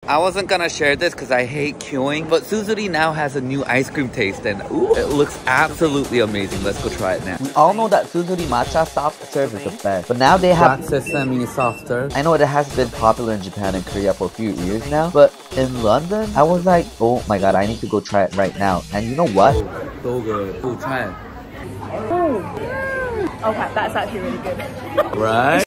I wasn't gonna share this because I hate queuing, but Tsujuri now has a new ice cream taste and ooh, it looks absolutely amazing. Let's go try it now. We all know that Tsujuri matcha soft serve is the best, but now they have Sesame soft serve. I know it has been popular in Japan and Korea for a few years now, but in London, I was like, oh my god, I need to go try it right now. And you know what? So good. Oh, try it. Okay, that's actually really good. Right?